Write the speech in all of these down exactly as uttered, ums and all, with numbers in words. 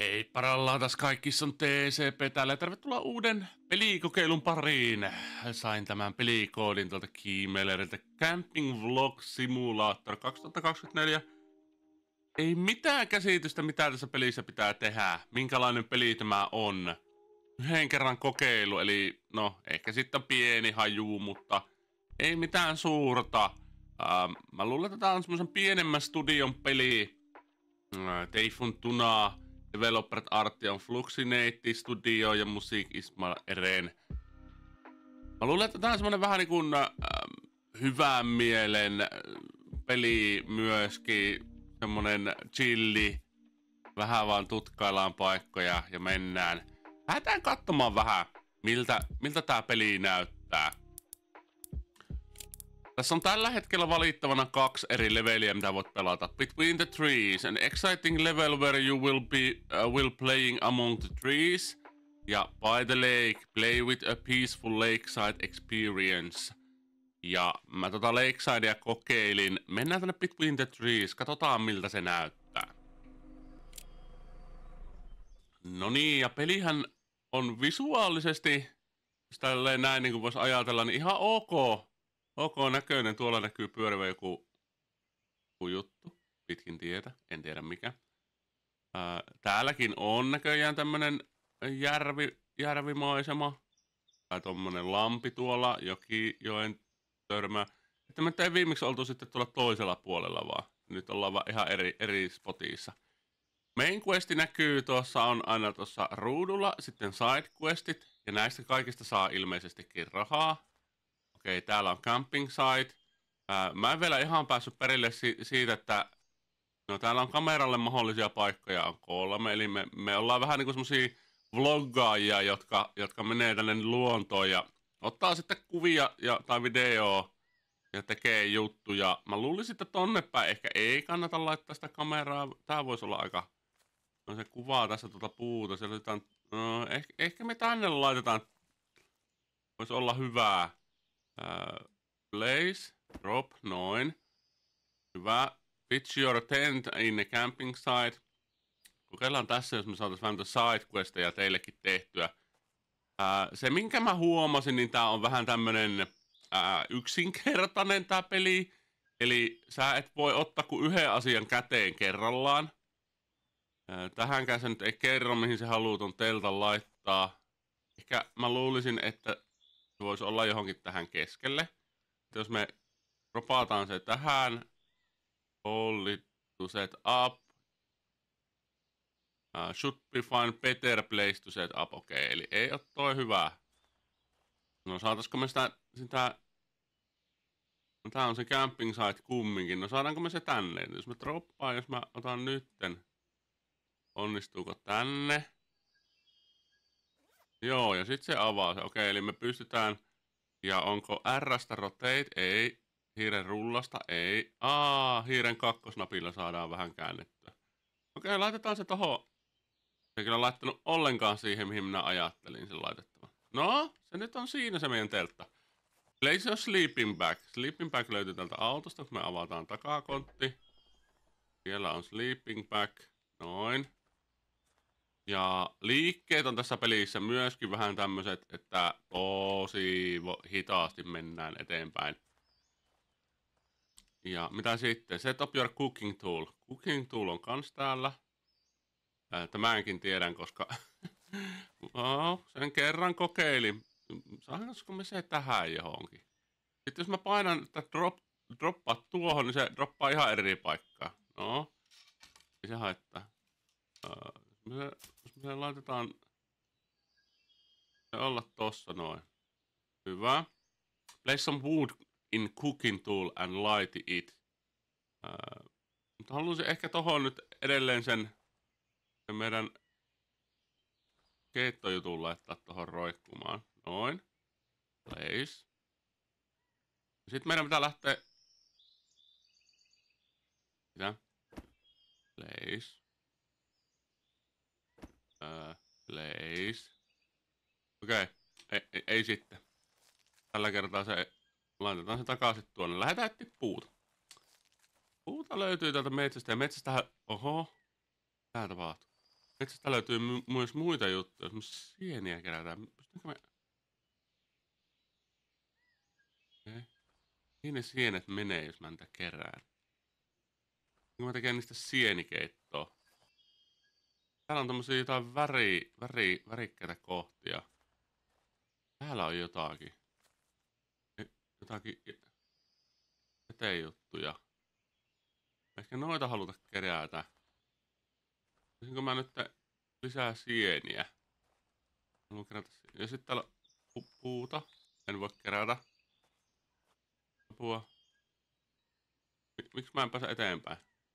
Hei parallaan taas kaikki, on T C P täällä ja tervetuloa uuden pelikokeilun pariin. Sain tämän pelikoodin tuolta Keymailerilta Camping Vlog Simulator kaksituhattakaksikymmentäneljä. Ei mitään käsitystä mitä tässä pelissä pitää tehdä, minkälainen peli tämä on. Yhden kerran kokeilu, eli no ehkä sitten pieni haju, mutta ei mitään suurta. Uh, mä luulen, että tää on semmosen pienemmän studion peli. Uh, Teifun Tuna, Developers Artion Fluxinate Studio ja Music Ismail Eren. Mä luulen, että tää on semmonen vähän niinku uh, hyvän mielen peli myöskin. Semmonen chilli. Vähän vaan tutkaillaan paikkoja ja mennään. Lähdetään katsomaan vähän, miltä, miltä tää peli näyttää. Tässä on tällä hetkellä valittavana kaksi eri leveliä, mitä voit pelata. Between the Trees, an exciting level where you will be uh, will playing among the trees. Ja By the Lake, play with a peaceful lakeside experience. Ja mä tota Lakesidea kokeilin. Mennään tänne Between the Trees, katsotaan miltä se näyttää. No niin, ja pelihän on visuaalisesti, jos tälleen näin niin kuin voisi ajatella, niin ihan ok. Ok näköinen, tuolla näkyy pyörivä joku, joku juttu pitkin tietä, en tiedä mikä. Ää, täälläkin on näköjään tämmönen järvi, järvimaisema. Tai tommonen lampi tuolla, joki, joen törmä. Että me ei viimeksi oltu sitten tuolla toisella puolella vaan. Nyt ollaan vaan ihan eri, eri spotissa. Main questi näkyy tuossa on aina tuossa ruudulla, sitten side questit. Ja näistä kaikista saa ilmeisestikin rahaa. Okei, täällä on camping site. Ää, mä en vielä ihan päässyt perille si siitä, että no täällä on kameralle mahdollisia paikkoja on kolme. Eli me, me ollaan vähän niinku semmosia vloggaajia, jotka, jotka menee tänne luontoon ja ottaa sitten kuvia ja, tai videoa ja tekee juttuja. Mä luulisin, että tonne päin ehkä ei kannata laittaa sitä kameraa. Tää voisi olla aika... No se kuvaa tässä tuota puuta. Se laitetaan... No, ehkä, ehkä me tänne laitetaan. Voisi olla hyvää. Uh, place, drop, noin. Hyvä. Pitch your tent in the camping site. Kokeillaan tässä, jos me saatais vähän side questeja teillekin tehtyä. Uh, se, minkä mä huomasin, niin tää on vähän tämmönen uh, yksinkertainen tää peli. Eli sä et voi ottaa kuin yhden asian käteen kerrallaan. Uh, tähänkään se nyt ei kerro, mihin se haluaa ton teltan laittaa. Ehkä mä luulisin, että se voisi olla johonkin tähän keskelle. Jos me dropataan se tähän. Hold it to set up. Uh, should be find better place to set up. Okei, okay, eli ei ole toi hyvä. No saataisiko me sitä... sitä... No tää on se camping site kumminkin. No saadaanko me se tänne? Jos mä droppaan, jos mä otan nytten. Onnistuuko tänne? Joo, ja sitten se avaa se. Okei, eli me pystytään... Ja onko R:stä rotate? Ei. Hiiren rullasta? Ei. Aa, hiiren kakkosnapilla saadaan vähän käännettyä. Okei, laitetaan se tohon. Se ei kyllä laittanut ollenkaan siihen, mihin minä ajattelin sen laitettavan. No, se nyt on siinä se meidän teltta. Place your sleeping bag. Sleeping bag löytyy tältä autosta, kun me avataan takakontti. Siellä on sleeping bag. Noin. Ja liikkeet on tässä pelissä myöskin vähän tämmöiset, että tosi hitaasti mennään eteenpäin. Ja mitä sitten? Set up your cooking tool. Cooking tool on kans täällä. Tämänkin tiedän, koska oh, sen kerran kokeilin. Saanko me se tähän johonkin? Sitten jos mä painan, että drop, droppaa tuohon, niin se droppaa ihan eri paikkaa. No, ei se haittaa. Uh, jos, me, jos me laitetaan se olla tossa noin. Hyvä. Place some wood in cooking tool and light it. Uh, mutta haluaisin ehkä tohon nyt edelleen sen, sen meidän keittojutun laittaa tohon roikkumaan. Noin. Place. Sitten meidän pitää lähteä... Mitä? Place. Uh, place. Okei. Okay. Ei, ei, ei sitten. Tällä kertaa se... Laitetaan se takaisin tuonne. Lähdetään etsiä puuta. Puuta löytyy täältä metsästä. Ja metsästähän... Oho. Tää tapahtuu. Metsästä löytyy my myös muita juttuja, esimerkiksi sieniä kerätään. Pystynkö me... Okay. Mihin ne sienet menee, jos mä niitä kerään? Kun mä tekee niistä sienikeittoa. Täällä on tommosia jotain väri, väri, värikkäitä kohtia. Täällä on jotakin. Jotakin eteen juttuja. Ehkä noita haluta kerätä. Voisinko mä nyt lisää sieniä? Haluan kerätä. Ja sitten täällä on puuta. En voi kerätä. Apua. Miksi mä en pääse eteenpäin?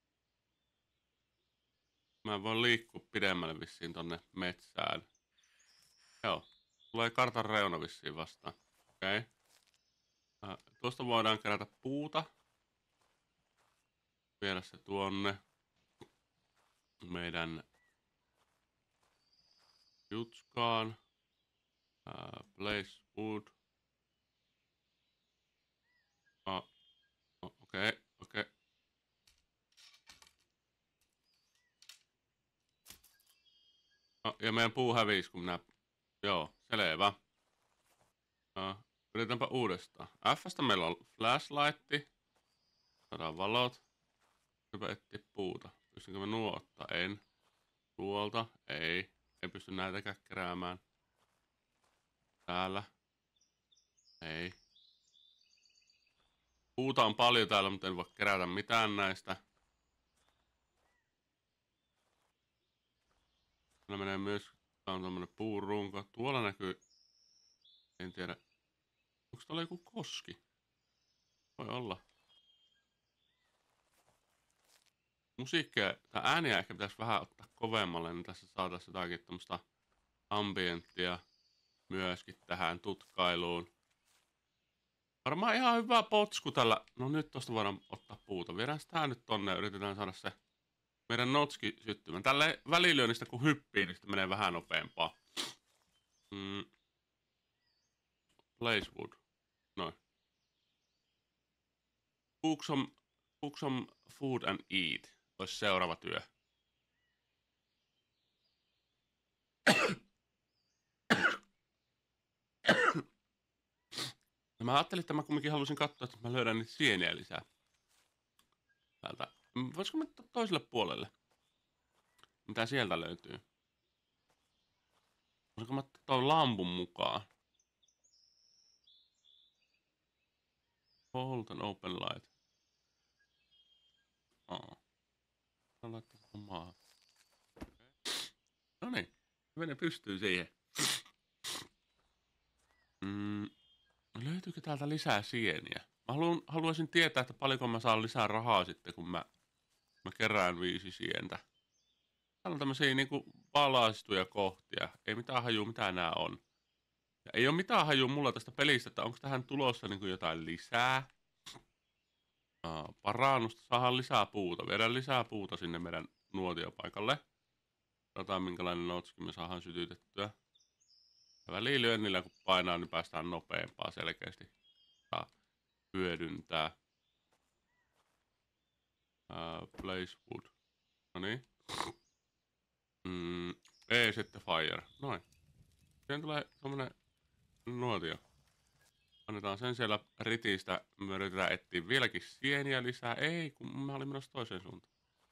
Mä en voi liikkua pidemmälle vissiin tonne metsään. Joo. Tulee kartan reuna vissiin vastaan. Okei. Okay. Äh, tuosta voidaan kerätä puuta. Viedä se tuonne. Meidän jutskaan. Uh, place wood. Oh, okei, okay, okei. Okay. Oh, ja meidän puu hävisi, kun minä... Joo, selvä. Uh, yritetäänpä uudestaan. F:stä meillä on flashlight. Saadaan valot. Hyvä etsiä puuta. Pystynkö mä nuo ottaa? En. Tuolta? Ei. En pysty näitäkään keräämään. Täällä? Ei. Puuta on paljon täällä, mutta en voi kerätä mitään näistä. Täällä menee myös... Tää on tommonen puurunko. Tuolla näkyy... En tiedä. Onko tuolla joku koski? Voi olla. Musiikkia tai ääniä ehkä pitäisi vähän ottaa kovemmalle, niin tässä saataisiin jotakin tämmöistä ambienttia myöskin tähän tutkailuun. Varmaan ihan hyvä potsku tällä. No nyt tosta voidaan ottaa puuta. Viedään sitä nyt tonne ja yritetään saada se meidän notski syttymään. Tälle välilyönnistä kun hyppii, niin sitten menee vähän nopeampaa. Mm. Place wood. Noin. Cook some, cook some food and eat. Olisi seuraava työ. No mä ajattelin, että mä kumminkin halusin katsoa, että mä löydän niitä sieniä lisää. Täältä. Voisiko mennä toiselle puolelle? Mitä sieltä löytyy? Voisiko mä ottaa tuon lampun mukaan? Hold and open light. Oh. Mä laittaa sen maahan. No niin. Hyvä ne pystyy siihen. Mm. Löytyykö täältä lisää sieniä? Mä haluan, haluaisin tietää, että paljonko mä saan lisää rahaa sitten, kun mä, mä kerään viisi sientä. Täällä on tämmösiä niinku valaistuja kohtia. Ei mitään hajua, mitä nää on. Ja ei oo mitään hajua mulla tästä pelistä, että onko tähän tulossa niinku jotain lisää. Aa, parannusta. Saadaan lisää puuta. Viedään lisää puuta sinne meidän nuotiopaikalle. Katsotaan minkälainen notski me saadaan sytytettyä. Ja välilyönnillä kun painaa, niin päästään nopeampaa selkeästi. Saa hyödyntää. Uh, place wood. Noniin. Mm, ei sitten fire. Noin. Siihen tulee semmonen nuotio. Annetaan sen siellä ritistä. Me yritetään etsiä vieläkin sieniä lisää. Ei, kun mä olin menossa toiseen suuntaan.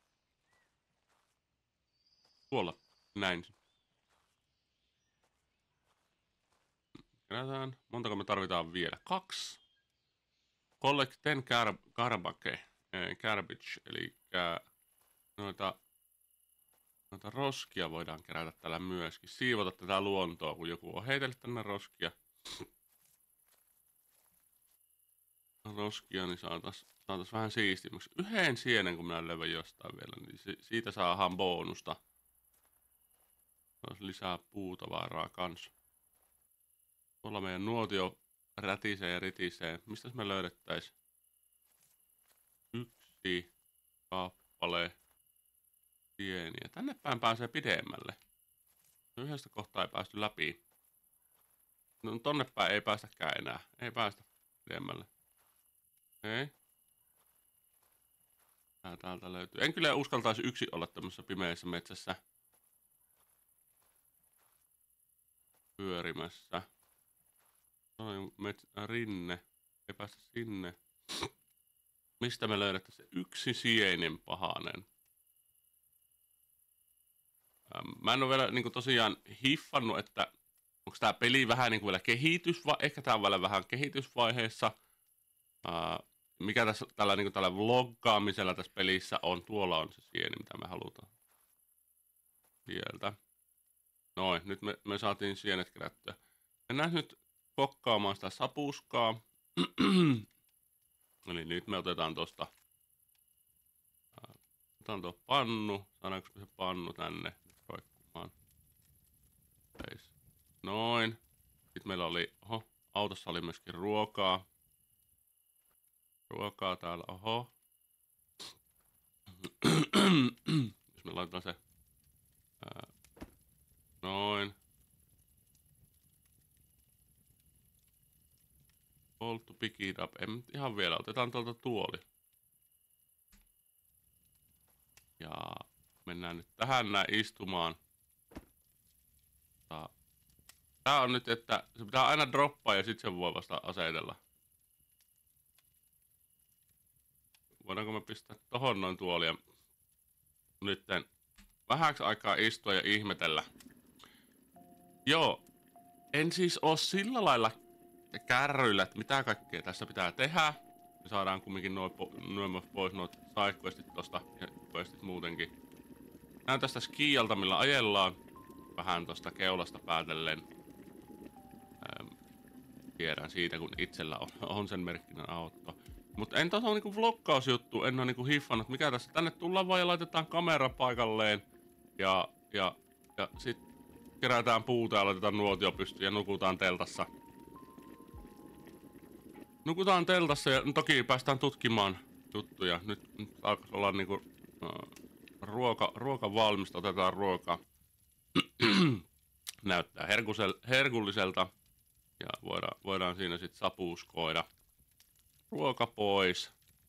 Tuolla. Näin. Kerätään. Montako me tarvitaan vielä? Kaksi. Collect ten gar garbage. Eh, garbage. Eli noita, noita roskia voidaan kerätä tällä myöskin. Siivota tätä luontoa, kun joku on heitellyt tänne roskia. Roskia, niin saatais, saatais vähän siistimmäksi. Yhden sienen, kun minä löydän jostain vielä, niin si siitä saadaan bonusta. Olisi lisää puutavaraa kans. Tuolla meidän nuotio rätisee ja ritisee. Mistäs me löydettäis? Yksi kappale sieniä. Tänne päin pääsee pidemmälle. Yhdestä kohtaa ei päästy läpi. No, tonne päin ei päästäkään enää. Ei päästä pidemmälle. Okei. Tää täältä löytyy. En kyllä uskaltaisi yksi olla tämmöisessä pimeässä metsässä. pyörimässä. Noin metsä, rinne. Ei päästä sinne. Mistä me löydettäisiin se yksi sienen pahanen? Ähm, mä en ole vielä niin kuin tosiaan hiffannut, että onko tää peli vähän niin kuin vielä kehitys, vai ehkä tää on vielä vähän kehitysvaiheessa. Äh, mikä tässä tällä, niin kuin tällä vloggaamisella tässä pelissä on? Tuolla on se sieni, mitä me halutaan. Sieltä. Noin, nyt me, me saatiin sienet kerättyä. Mennään nyt kokkaamaan sitä sapuskaa. Eli nyt me otetaan tosta. Otetaan tuo pannu. Saadaanko se pannu tänne roikkumaan? Noin. Sitten meillä oli, oho, autossa oli myöskin ruokaa. Ruokaa täällä, oho. Jos me laitetaan se. Ää, noin. Polttu, pick it up. En ihan vielä, otetaan tuolta tuoli. Ja mennään nyt tähän näin istumaan. Tää on nyt, että se pitää aina droppaa ja sit sen voi vasta asetella. Voidaanko me pistää tohon noin tuolia? Nytten vähäksi aikaa istua ja ihmetellä. Joo, en siis oo sillä lailla kärryillä, että mitä kaikkea tässä pitää tehdä. Me saadaan kumminkin noin po pois noin sidequestit tosta ja questit muutenkin. Näen tästä skialta, millä ajellaan. Vähän tosta keulasta päätellen. Ähm, tiedän siitä, kun itsellä on, on sen merkkinen auto. Mutta en tuossa ole niinku vloggausjuttu, en ole niinku hiffannut, mikä tässä. Tänne tullaan vaan ja laitetaan kamera paikalleen. Ja, ja, ja sit kerätään puuta ja laitetaan nuotio pystyyn ja nukutaan teltassa. Nukutaan teltassa ja toki päästään tutkimaan juttuja. Nyt, nyt alkaisi olla niinku äh, ruoka, ruoka valmista, otetaan ruokaa. Näyttää herkusel, herkulliselta. Ja voidaan, voidaan siinä sitten sapuskoida. Ruoka pois.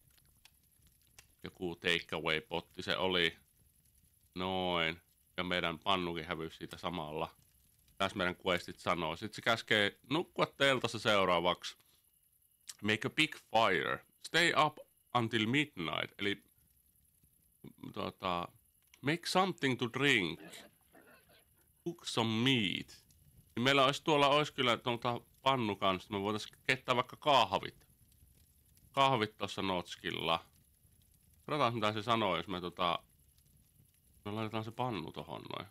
Joku takeaway-potti se oli. Noin. Ja meidän pannukin hävyisi siitä samalla. Tässä meidän questit sanoo. Sitten se käskee nukkua teltassa seuraavaksi. Make a big fire. Stay up until midnight. Eli tota, make something to drink. Cook some meat. Niin meillä olisi tuolla olisi kyllä tuolta pannu kanssa. Me voitaisiin keittää vaikka kahvit. Kahvit tuossa notskilla. Katsotaan mitä se sanoo, jos me tota... Me laitetaan se pannu tohon noin.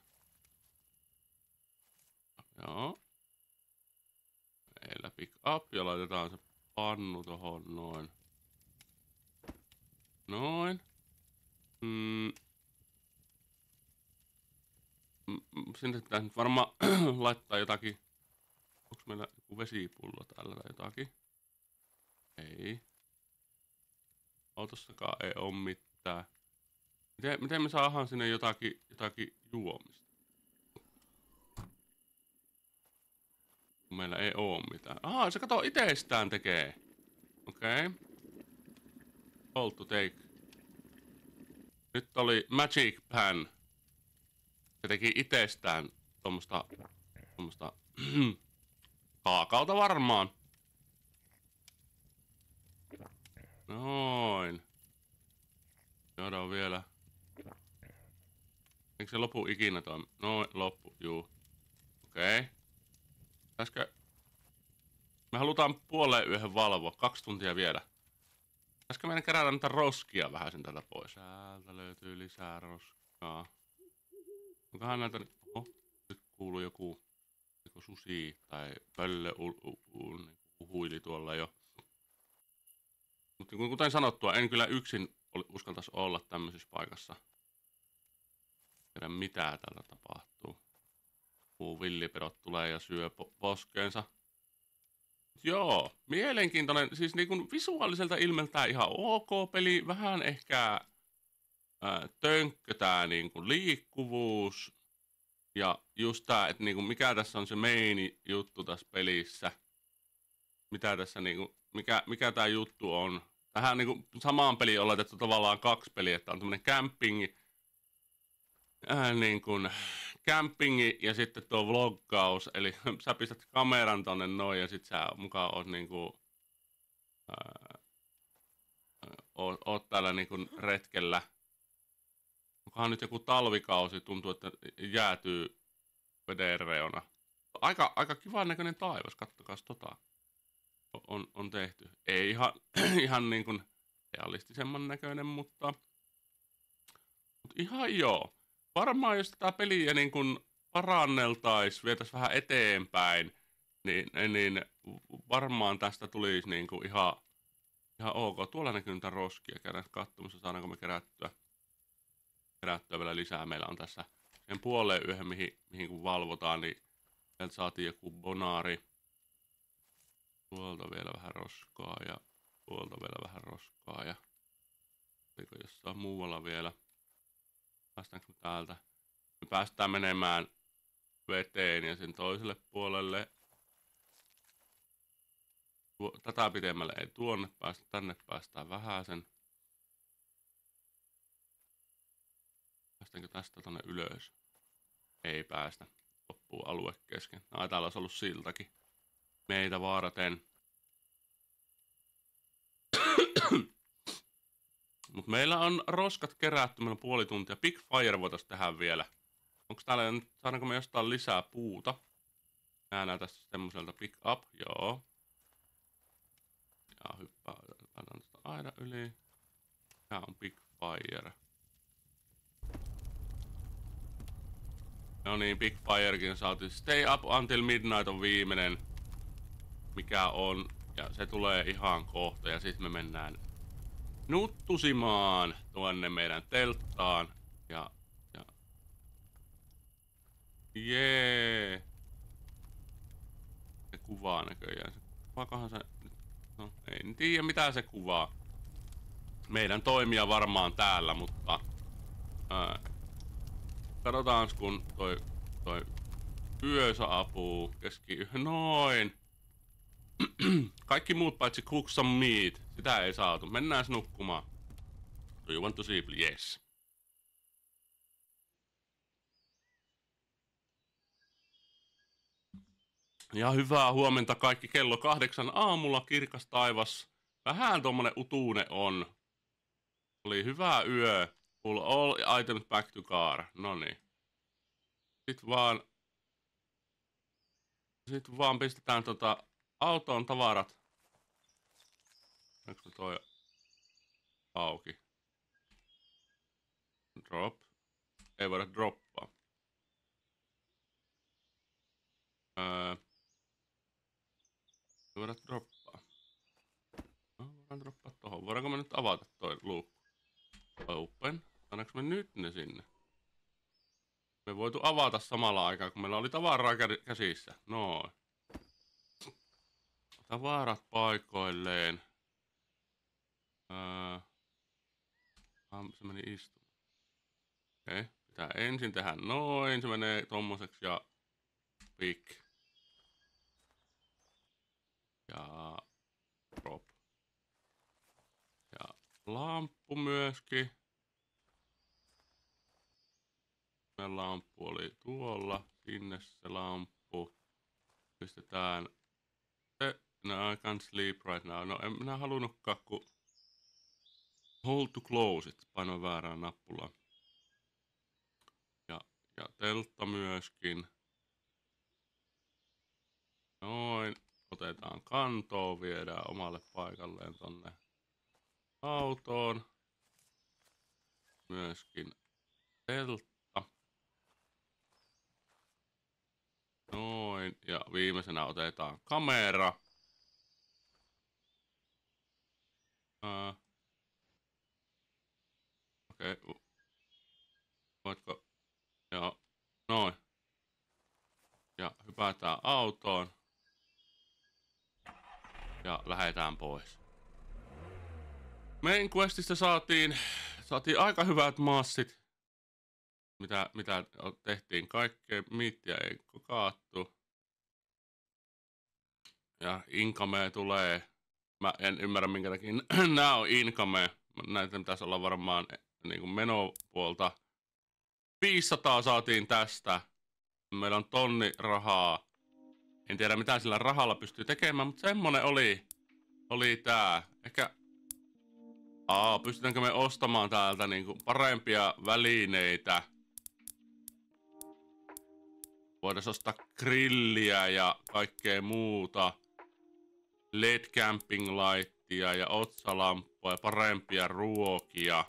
Joo. Meillä pick up ja laitetaan se pannu tohon noin. Noin. Mm. Sinne pitää nyt varmaan laittaa jotakin. Onks meillä joku vesipullo täällä tai jotakin? Ei. Autossakaan ei oo mitään. Miten, miten me saadaan sinne jotakin, jotakin juomista? Meillä ei oo mitään. Aha, se kato itsestään tekee. Okei. Okay. Hold to take. Nyt oli Magic Pan. Se teki itsestään tommosta, tommosta kaakaota varmaan. Noin. Joudaan vielä. Eikö se lopu ikinä toimi? Noin, loppu, juu. Okei. Okay. Pitäisikö... Me halutaan puoleen yhden valvoa. Kaksi tuntia vielä. Pitäisikö meidän kerätä niitä roskia vähän sen täältä pois? Täältä löytyy lisää roskaa. Onkohan näitä nyt... Oho, nyt kuuluu joku... Joku susi tai pöllö huili tuolla jo. Mutta kuten sanottua, en kyllä yksin uskaltaisi olla tämmöisessä paikassa. Tiedä mitä täällä tapahtuu. Muu villipedot tulee ja syö po poskeensa. Joo, mielenkiintoinen. Siis niinku visuaaliselta ilmeltään ihan ok peli. Vähän ehkä ää, tönkkö tää niinku liikkuvuus. Ja just tää, että niinku mikä tässä on se main juttu tässä pelissä. Mitä tässä niinku, mikä, mikä tää juttu on. Tähän niinku samaan peliin on laitettu tavallaan kaksi peliä, että on tämmönen camping, äh, niin kuin campingi ja sitten tuo vloggaus. Eli sä pistät kameran tonne noin ja sit sä mukaan oot niinku... Ää, oot, oot täällä niinku retkellä. Onkohan nyt joku talvikausi, tuntuu, että jäätyy veden reuna. Aika, aika kivan näköinen taivas, kattokaas tota. On, on tehty. Ei ihan, ihan niin kuin realistisemman näköinen, mutta, mutta ihan joo. Varmaan jos tätä peliä niin kuin paranneltais, vietäis vähän eteenpäin, niin, niin varmaan tästä tulisi niin kuin ihan, ihan ok. Tuolla näkyy niitä roskia, käydään katsomassa, saadaanko me kerättyä, kerättyä vielä lisää. Meillä on tässä sen puoleen yhden, mihin, mihin kun valvotaan, niin sieltä saatiin joku bonaari. Tuolta vielä vähän roskaa ja tuolta vielä vähän roskaa ja oliko jossain muualla vielä. Päästäänkö täältä? Me päästään menemään veteen ja sen toiselle puolelle. Tätä pidemmälle ei tuonne päästä, tänne päästään vähäsen. Päästäänkö tästä tonne ylös? Ei päästä. Loppuu alue kesken. Ai täällä olisi ollut siltakin. Meitä vaaraten. Mut meillä on roskat kerätty, meillä on puoli tuntia. Big Fire voitais tehdä vielä. Onks täällä nyt, saadaanko me jostain lisää puuta? Nää näytä semmoiselta Pick Up, joo. Ja hyppää, hyppään tästä aidan yli. Tää on Big Fire. No niin, Big Firekin saatiin. Stay Up Until Midnight on viimeinen, mikä on. Ja se tulee ihan kohta. Ja sitten me mennään nuttusimaan tuonne meidän telttaan. Ja... ja... Jee! Se kuvaa näköjään. Se kuvaakohan se... No, ei tiedä mitä se kuvaa. Meidän toimia varmaan täällä, mutta... Ää, katsotaan kun toi... toi... Yö saapuu keski... Noin! Kaikki muut paitsi cook some meat. Sitä ei saatu. Mennään nukkumaan. Do you want to sleep? Yes. Ja hyvää huomenta kaikki. Kello kahdeksan aamulla, kirkas taivas. Vähän tommonen utuune on. Oli hyvä yö. Pull all items back to car. Noniin. Sitten vaan... Sitten vaan pistetään tota... autoon tavarat. Onko toi auki? Drop. Ei voida droppaa. Öö. Ei voida droppaa. No, voidaan droppaa tohon. Voidaanko me nyt avata toi luukku? Open. Saadaanko me nyt ne sinne? Me voitu avata samalla aikaa, kun meillä oli tavaraa käsissä. Noin. Tavarat paikoilleen. Öö. Se meni istumaan. Okei. Okay. Pitää ensin tehdä noin. Se menee tommoseksi ja pick. Ja drop. Ja lamppu myöskin. Me lamppu oli tuolla. Sinne se lamppu. Pistetään se. No, I can't sleep right now. No, en minä halunnutkaan, kun hold to close it. Painoin väärään nappulaa. Ja, ja teltta myöskin. Noin. Otetaan kantoon, viedään omalle paikalleen tonne autoon. Myöskin teltta. Noin. Ja viimeisenä otetaan kamera. Uh, Okei. Okay. Voitko? Joo. Noin. Ja hypätään autoon. Ja lähdetään pois. Main questista saatiin, saatiin aika hyvät massit. Mitä, mitä tehtiin kaikkea. Miittiä ei kokaattu. Ja income tulee. Mä en ymmärrä minkä takia nää on income. Näitä pitäisi olla varmaan niin kuin menopuolta. viisisataa saatiin tästä. Meillä on tonni rahaa. En tiedä mitä sillä rahalla pystyy tekemään, mutta semmonen oli, oli tää. Ehkä, aa, pystytäänkö me ostamaan täältä niinku parempia välineitä? Voidaan ostaa grilliä ja kaikkea muuta. L E D camping lightia ja otsalampua ja parempia ruokia.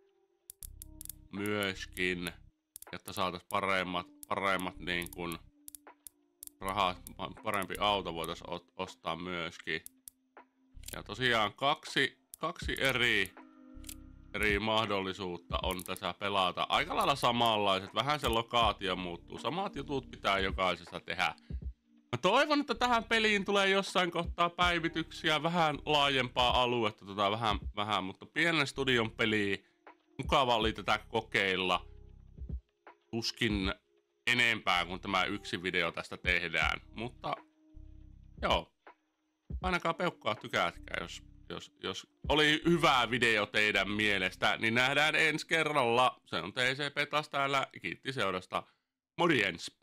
Myöskin, jotta saatais paremmat, paremmat niin kuin rahat, parempi auto voitais ostaa myöskin. Ja tosiaan kaksi, kaksi eri, eri mahdollisuutta on tässä pelata. Aika lailla samanlaiset, vähän se lokaatio muuttuu. Samat jutut pitää jokaisessa tehdä. Mä toivon, että tähän peliin tulee jossain kohtaa päivityksiä, vähän laajempaa aluetta, tota vähän, vähän, mutta pienen studion peli. Mukava oli tätä kokeilla. Tuskin enempää kuin tämä yksi video tästä tehdään. Mutta joo, ainakaan peukkaa tykätkää, jos, jos, jos oli hyvä video teidän mielestä, niin nähdään ensi kerralla. Se on T C P taas täällä. Kiitti seurasta. Morjens!